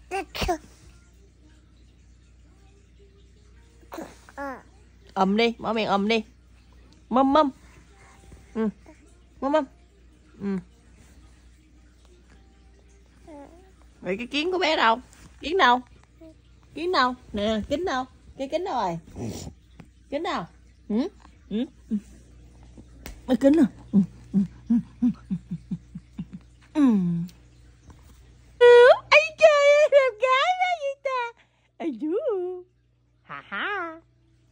Đi, mở miệng đi. Mâm mâm. Mâm mâm. Vậy cái kiến của bé đâu? Kiến đâu? Kiến đâu? Nè, kính đâu? Cái kính đâu rồi? Kính đâu? Cái kính à? Ây trời ơi, đẹp gái quá vậy ta. Ây chú. Ha ha.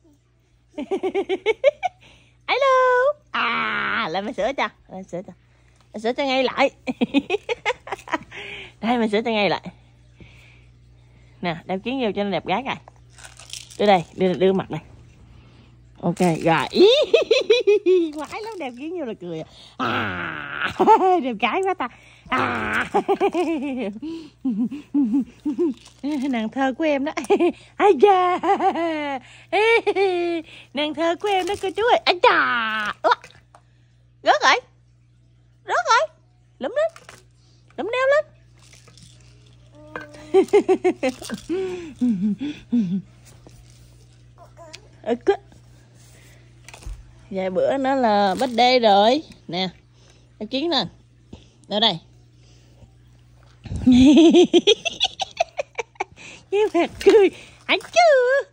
Hello. Lại mày sửa cho. Mày sửa cho ngay lại. Đây, mày sửa cho ngay lại. Nè, đeo kiến vô cho nó đẹp gái coi. Đưa đây, đưa mặt đây. Ok, rồi. Quái lắm, đeo kiến vô là cười. Đẹp gái quá ta. Nàng thơ của em đó. Ai da. Nàng thơ của em đó cô chú ơi. Ai da. Rớt rồi. Lúm lên. Lúm đeo lên. Vài bữa nữa là birthday rồi. Nè, đeo kiến nè. Ở đây. Cái mặt cười. Hãy chưa.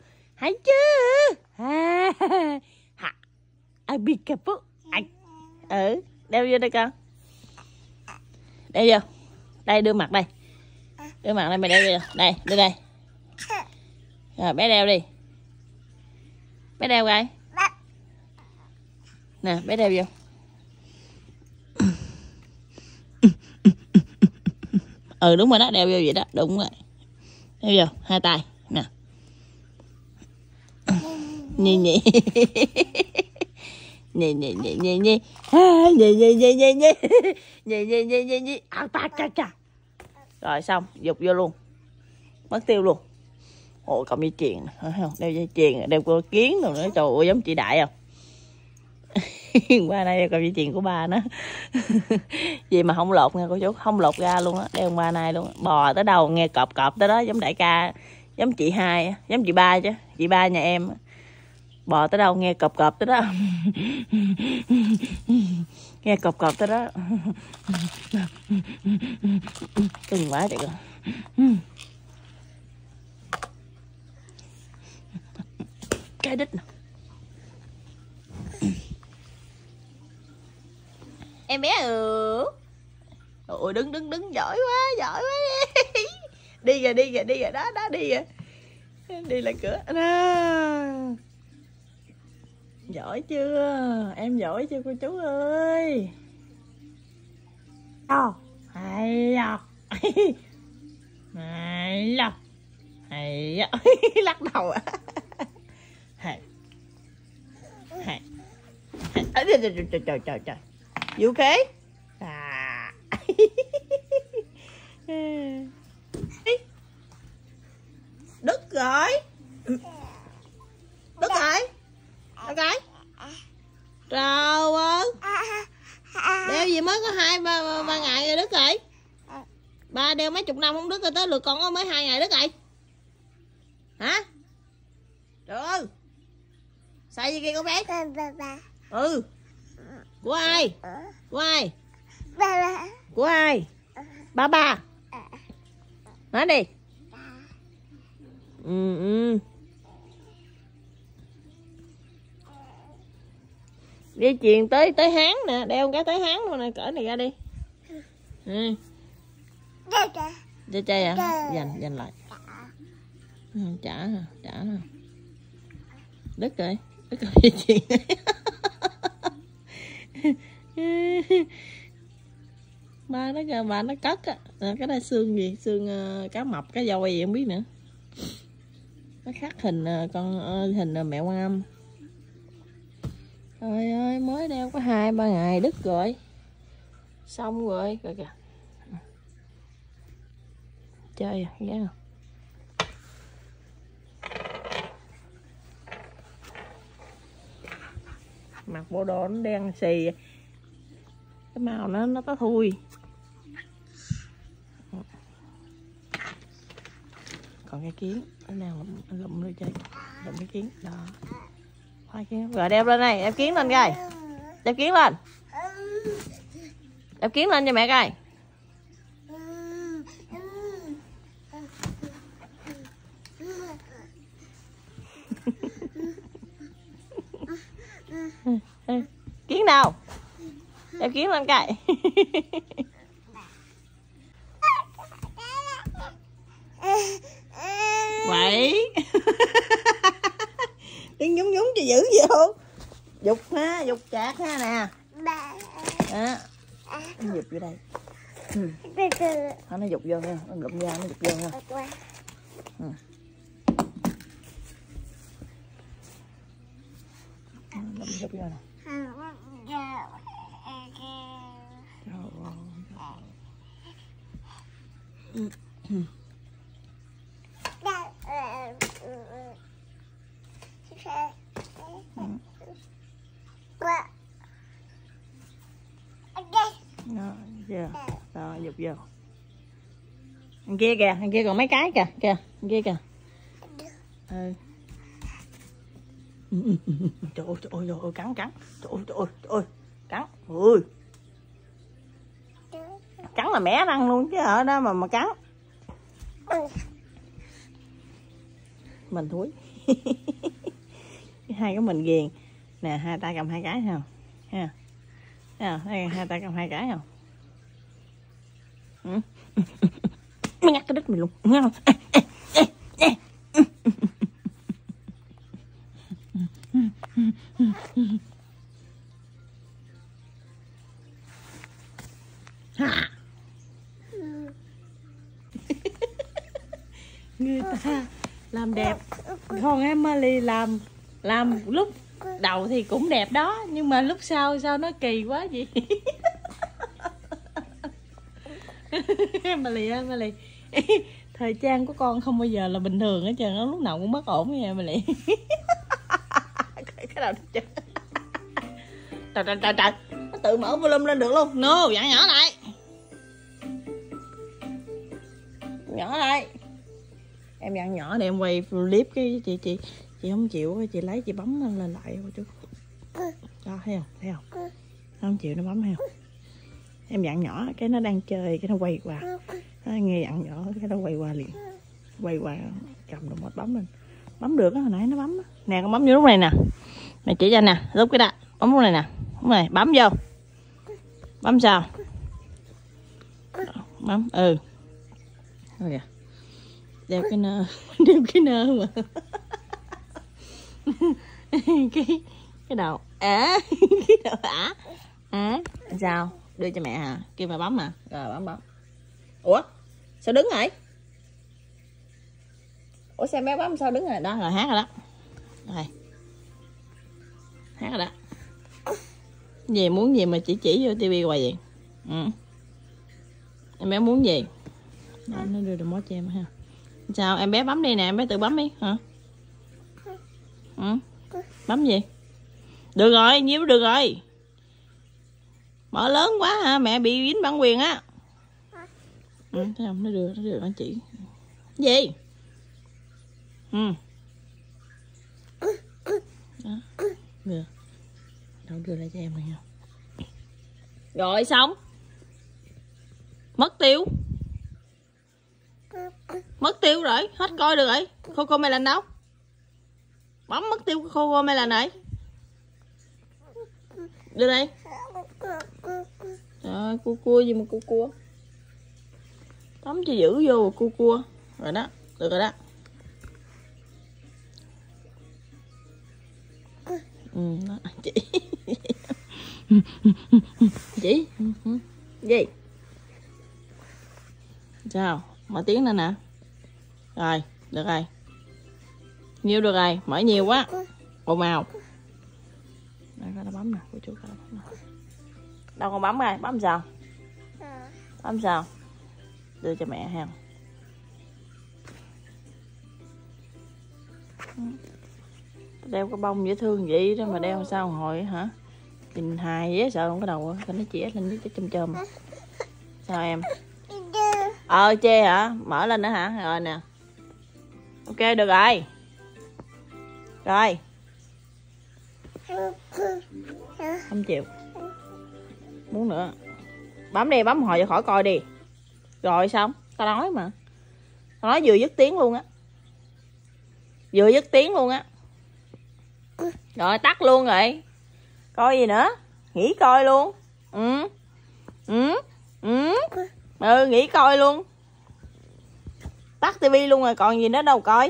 I be careful. Đeo vô đây con. Đeo vô. Đây, đưa mặt đây. Đưa mặt đây, mày đeo vô. Đây, đưa đây. Rồi, bé đeo đi. Bé đeo coi. Nè, bé đeo vô. Đúng rồi đó, đeo vô vậy đó, đúng rồi. Đeo vô, hai tay, nè. Nhi. Nhi. Rồi xong, dục vô luôn. Mất tiêu luôn. Ôi, cầm dây chuyền nè, thấy không? Đeo dây chuyền, đeo cô kiến rồi nữa, trời ơi, giống chị Đại không? Qua nay cầm dây chuyền của ba nó. Gì mà không lột nha cô chú, không lột ra luôn á, đeo qua nay luôn. Bò tới đâu nghe cọp tới đó, giống đại ca, giống chị Hai, giống chị Ba chứ, chị Ba nhà em. Bò tới đâu nghe cọp tới đó. Nghe cọp tới đó. Cưng quá trời con. Cái đít nè. Em bé Ôi đứng giỏi quá. Đi rồi đó đi rồi. Đi lại cửa đó. Giỏi chưa? Em giỏi chưa cô chú ơi? Hay lắc đầu à. Trời. You okay? Đứt rồi. Ok. Trời ơi. Đeo gì mới có 2-3 ngày rồi đứt rồi. Ba đeo mấy chục năm không đứt rồi, tới lượt con có mới 2 ngày đứt rồi. Hả? Trời ơi. Xài gì kia con bé? Của ai? Của ai? Ba. Nói đi. Dây chuyền tới háng nè, đeo cái tới háng luôn nè, cỡ này ra đi. Chơi hả? Dành lại. Trả. Đứt rồi dây chuyền. Ba nó cất á. Cái này xương gì? Xương cá mập, cá voi gì không biết nữa. Nó khắc hình hình mẹ Quan Âm. Trời ơi, mới đeo có 2-3 ngày đứt rồi. Xong rồi, coi kìa. Chơi à, ghét không? Mặc bộ đồ nó đen xì. Cái màu nó có thui. còn cái kiến nó đang lụm nó chơi, lụm cái kiến đó, hai kiến rồi đeo lên đây, đeo kiến lên coi, đeo kiến lên, đeo kiến lên cho mẹ coi. Kiến đâu, đeo kiến lên coi. Vậy tiếng nhúng nhúng cho giữ vô, dục ha, dục chạc ha nè, đó, nó dục vô đây, nó dục vô nha, nó lụm ra nó dục vô nha. Lụm dục vô nè. Rồi dục vô. Thằng kia kìa, thằng kia còn mấy cái kìa, kìa, thằng kia kìa. Trời ơi, cắn, cắn. Trời ơi, cắn. Ui. Cắn là mẻ răng luôn chứ ở đó mà cắn. Mình thúi. Hai cái mình ghiền. Nè, hai tay cầm hai cái thấy không? Ha. Thấy hai tay cầm hai cái không? Mới ngắt cái đít mày luôn. Nghe không? Người ta làm đẹp, con Emily làm lúc đầu thì cũng đẹp đó, nhưng mà lúc sau sao nó kỳ quá vậy. Emily thời trang của con không bao giờ là bình thường hết trơn, nó lúc nào cũng bất ổn nha Emily. Cái đầu trời, nó tự mở volume lên được luôn. No, dặn nhỏ lại, nhỏ lại. Em dặn nhỏ để em quay clip cái chị không chịu, chị lấy chị bấm lên lại chứ. Đó, thấy không, nó không chịu, nó bấm thấy không. Em dặn nhỏ cái nó đang chơi cái nó quay qua, nó nghe dặn nhỏ cái nó quay qua liền, quay qua cầm được một bấm lên, bấm được á, hồi nãy nó bấm á. Nè con bấm vô lúc này nè, mày chỉ cho nè, lúc cái đó bấm lúc này nè, lúc này bấm vô, bấm sao, bấm thôi kìa, đeo cái nơ mà. cái đầu cái đầu sao đưa cho mẹ hả, kêu mẹ bấm mà, rồi bấm. Ủa sao đứng rồi, ủa sao bé bấm sao đứng rồi đó, rồi hát rồi đó, rồi hát rồi đó. Gì muốn gì mà chỉ vô tivi hoài vậy? Em bé muốn gì? Đó, nó đưa remote cho em ha. Sao em bé bấm đi nè, em bé tự bấm đi hả? Bấm gì? Được rồi, nhiêu được rồi. Mở lớn quá hả, mẹ bị dính bản quyền á. Thấy không, nó đưa nó chỉ. Gì? Đó. Được. Đâu đưa lại cho em này không? Rồi xong. Mất tiêu rồi, hết coi được rồi. Coco Melon đâu? Bấm mất tiêu Coco Melon này. Đưa đây. Trời, cua gì mà cua. Tắm cho giữ vô cua. Rồi đó, được rồi đó. Đó, chị. Chị. Gì? Sao? Mở tiếng lên nè. Rồi, được rồi. Nhiêu được rồi, mở nhiều quá. Ồn ào. Đây có nó bấm nè, cô chú có nó bấm nè. Đâu con bấm rồi, bấm sao? Bấm sao? Đưa cho mẹ ha. Đeo cái bông dễ thương vậy đó mà đeo sao hồi hả? Nhìn hài dễ sợ không cái đầu, nó chỉ lên cái chôm. Sao em? Chê hả? Mở lên nữa hả? Rồi nè. Ok được rồi. Rồi. Không chịu. Muốn nữa. Bấm đi, bấm hồi cho khỏi coi đi. Rồi xong, tao nói mà. Tao nói vừa dứt tiếng luôn á. Vừa dứt tiếng luôn á. Rồi tắt luôn rồi. Coi gì nữa? Nghỉ coi luôn. Nghỉ coi luôn. Tắt tivi luôn rồi, còn gì nữa đâu coi.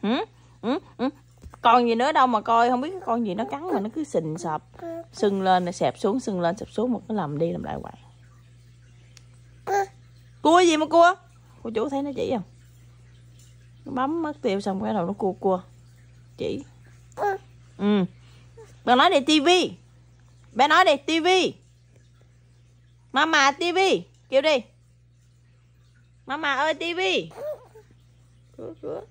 Còn gì nữa đâu mà coi, không biết cái con gì nó cắn mà nó cứ sình sập, sưng lên xẹp xuống, sưng lên xẹp xuống, một cái làm đi làm lại hoài. Cua gì mà cua? Cô chủ thấy nó chỉ không? Nó bấm mất tiêu xong cái đầu nó cua chỉ. Bé nói đi tivi. Bé nói đi tivi. Mama tivi, kêu đi. Mama ơi tivi. Cứa.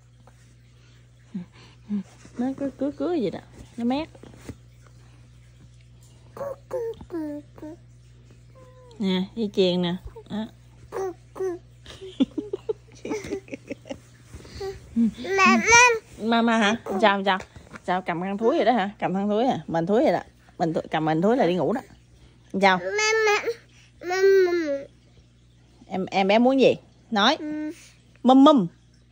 Nó cứa gì đó, nó mét. Nè, dây chuyền nè. Đó. Mama hả? Sao cầm khăn thúi vậy đó hả? Cầm khăn thúi hả? Mình thúi vậy đó. Cầm mình thúi là đi ngủ đó. Sao? Em bé muốn gì? Nói. Mum. Mum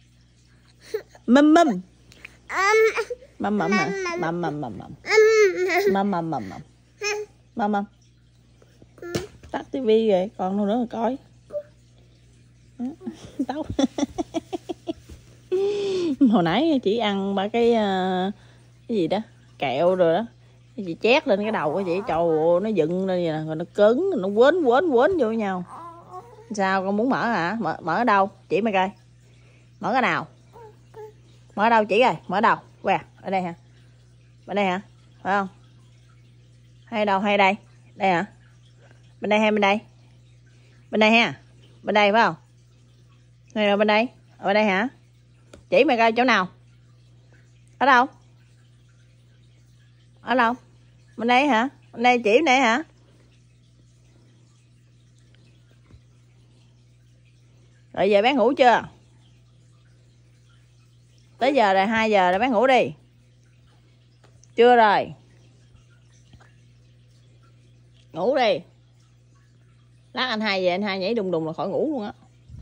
hả? Mum. Tắt tivi rồi, còn đâu nữa mà coi. Tóc. Hồi nãy chị ăn ba cái gì đó, kẹo rồi đó. Chị chét lên cái đầu của chị, trời ơi, nó dựng lên vậy nè, rồi nó cứng, nó quến vô nhau. Sao con muốn mở hả? Mở ở đâu? Chỉ mày coi. Mở cái nào? Mở ở đâu chỉ rồi, mở đâu? Quà, ở đây hả? Bên đây hả? Phải không? Hay đâu, hay đây? Đây hả? Bên đây hay bên đây? Bên đây ha? Bên đây phải không? Này rồi bên đây? Ở bên đây hả? Chỉ mày coi chỗ nào? Ở đâu? Ở đâu? Bên đây hả? Bên đây chỉ bên đây hả? Rồi giờ bé ngủ chưa? Tới giờ rồi, 2 giờ rồi, bé ngủ đi. Chưa rồi. Ngủ đi. Lát anh hai về, anh hai nhảy đùng là khỏi ngủ luôn á.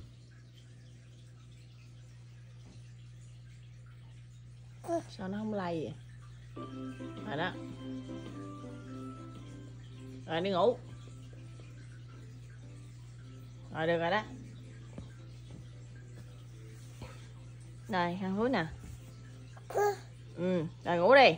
Sao nó không lay vậy? Rồi đó. Rồi đi ngủ. Rồi được rồi đó. Đây, khăn thúi nè. Rồi ngủ đi.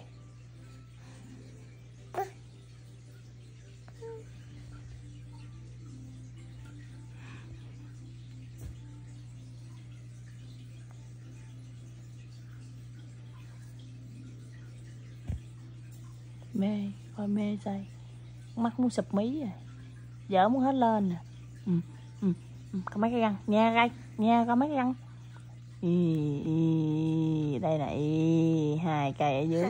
Mê, coi mê say. Mắt muốn sụp mí rồi. Vợ muốn hết lên nè. Có mấy cái răng, nha có mấy cái răng. Đây này, 2 cây ở dưới.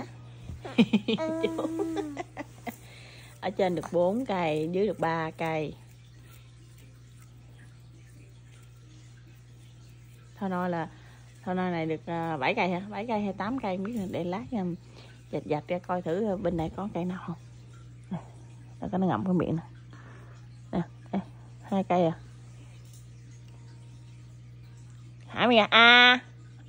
Ở trên được 4 cây, dưới được 3 cây. Thôi nói này được 7 cây hả? 7 cây hay 8 cây, biết để lát dạch ra coi thử bên này có cây nào không. Nó có, nó ngậm cái miệng nè. Nè, 2 cây à. Hả mày à?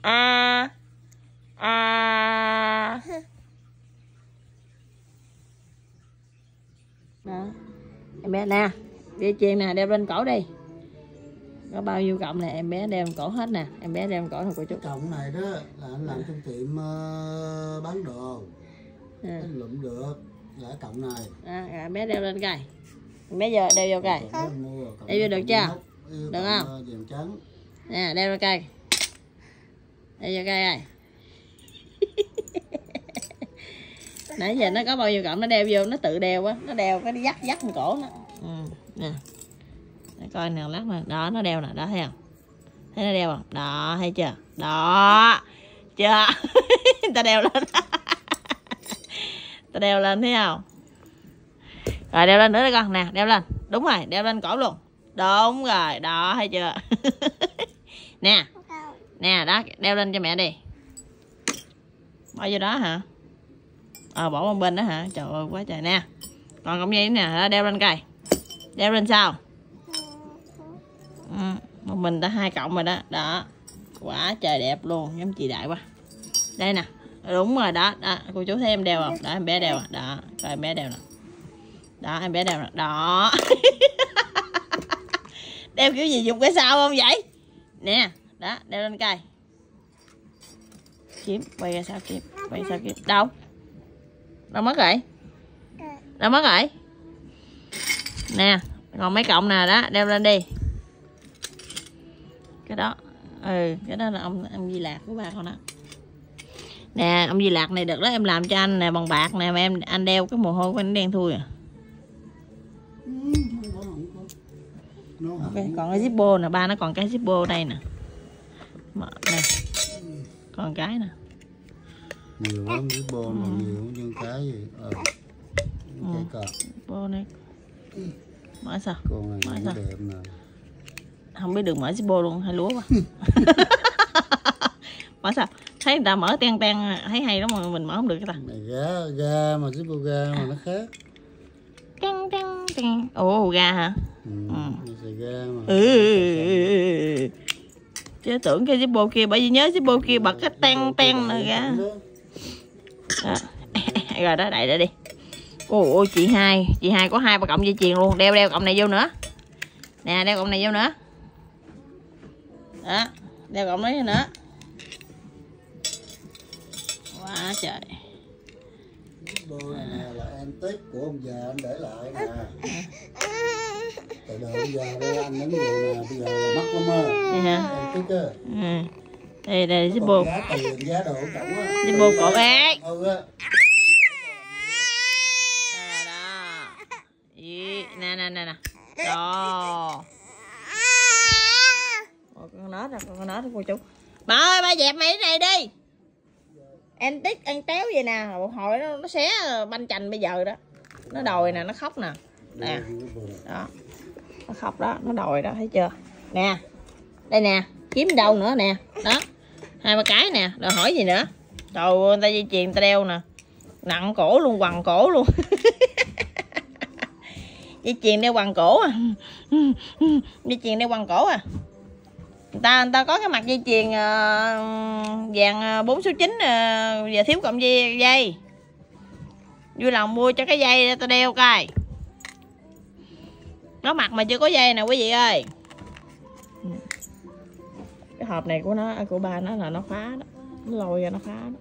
Đó. Em bé nè, dây chuyền nè, đeo lên cổ đi. Có bao nhiêu cọng nè, em bé đeo lên cổ hết nè. Em bé đeo lên cổ thôi cô chú. Cọng này đó là anh làm trong tiệm bán đồ. Anh lụm được là cọng này. Em bé đeo lên coi. Em bé giờ đeo vô coi. Đeo vô được chưa? Được không? Nè, đeo lên coi. Đeo vô coi rồi. Nãy giờ nó có bao nhiêu cọng nó đeo vô, nó tự đeo á, nó đeo cái dắt con cổ nó. Nè. Để coi nào lát mà. Đó, nó đeo nè, đó thấy không? Thấy nó đeo không? Đó, thấy chưa? Đó. Chưa? Ta đeo lên. Ta đeo lên thấy không? Rồi đeo lên nữa đây con, nè, đeo lên. Đúng rồi, đeo lên cổ luôn. Đúng rồi, đó thấy chưa? Nè. Nè, đó, đeo lên cho mẹ đi. Bỏ vô đó hả? Bỏ bên đó hả? Trời ơi quá trời nè. Còn cọng dây nè, đeo lên coi. Đeo lên sao? Một mình đã 2 cọng rồi đó. Đó. Quá trời đẹp luôn, giống chị Đại quá. Đây nè. Đúng rồi đó, đó. Cô chú thấy em đeo không? Đó em bé đeo. Đó, rồi em bé đeo nè. Đó em bé đeo nè. Đó. Đeo kiểu gì dùng cái sao không vậy? Nè, đó, đeo lên coi. Kiếm, quay ra sao kiếm, quay sao kiếm. Đâu? Đâu mất rồi? Đâu mất rồi? Nè, còn mấy cọng nè đó, đeo lên đi. Cái đó, cái đó là ông Di Lạc của ba con đó. Nè, ông Di Lạc này được đó, em làm cho anh nè bằng bạc nè, mà anh đeo cái mồ hôi của anh đen thui à. Ok, còn cái zippo nè, ba nó còn cái zippo đây nè. Nè. Còn cái nè. Nhiều lắm zippo mà nhiều nhưng cái gì? Cái cọp. Zippo này. Mở sao? Con này nó đẹp nè. Không biết được mở zippo luôn, hay lúa quá. Mở sao? Thấy người ta mở ten thấy hay lắm mà mình mở không được cái ta. Này ga mà zippo ga mà nó khác. Ồ, ga hả? Ga mà. Chứ tưởng cái zippo kia, bởi vì nhớ zippo kia bật cái ten này ra. Rồi đó, đậy ra đi. Ôi chị hai có 2-3 cọng dây chuyền luôn. Đeo cọng này vô nữa. Nè, đeo cọng này vô nữa. Đó, đeo cọng này nữa. Quá trời. Zippo này nè là antique của ông già anh để lại nè. Tại đời ông già đây anh đứng vậy nè, bây giờ là mắc lắm á. Vậy hả? Antique á. Đây zippo. Giá tiền, giá đồ cổng á. Zippo cổ ác. Nè. Đó. Con nó đó cô chú. Bà ơi, ba dẹp mày cái này đi. Antique ăn téo vậy nè, một hồi nó xé banh chành bây giờ đó. Nó đòi nè, nó khóc nè. Nè. Đó. Nó khóc đó, nó đòi đó, thấy chưa? Nè. Đây nè, kiếm đâu nữa nè. Đó. 2-3 cái nè, rồi hỏi gì nữa? Trời ơi, người ta dây chuyền người ta đeo nè. Nặng cổ luôn, quằn cổ luôn. Dây chuyền đeo quằn cổ à. Dây chuyền đeo quằn cổ à. Người ta có cái mặt dây chuyền vàng 4 số 9 giờ thiếu cọng dây. Vui lòng mua cho cái dây ta đeo coi. Có mặt mà chưa có dây nè quý vị ơi. Cái hộp này của ba nó là nó khóa đó. Nó lôi ra nó khóa đó.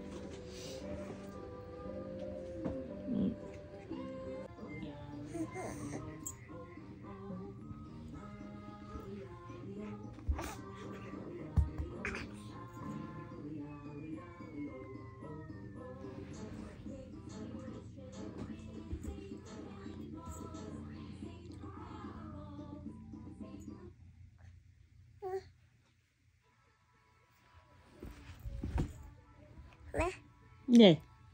Gì?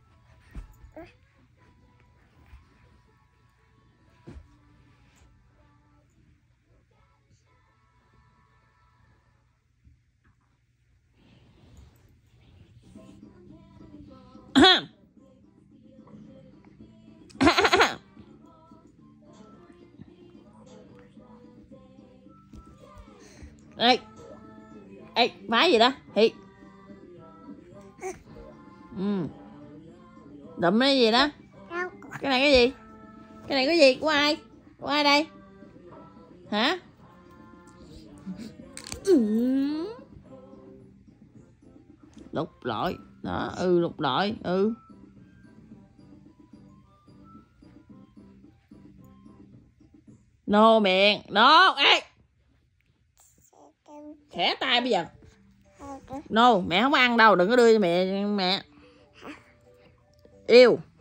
Ê, máy gì đó? Thì đụng cái gì đó? Cái này cái gì? Cái này cái gì? Của ai? Của ai đây? Hả? Lục lọi. Đó, lục lọi. No miệng. No, ê. Khẽ tay bây giờ. No, mẹ không ăn đâu, đừng có đưa cho mẹ. Yêu.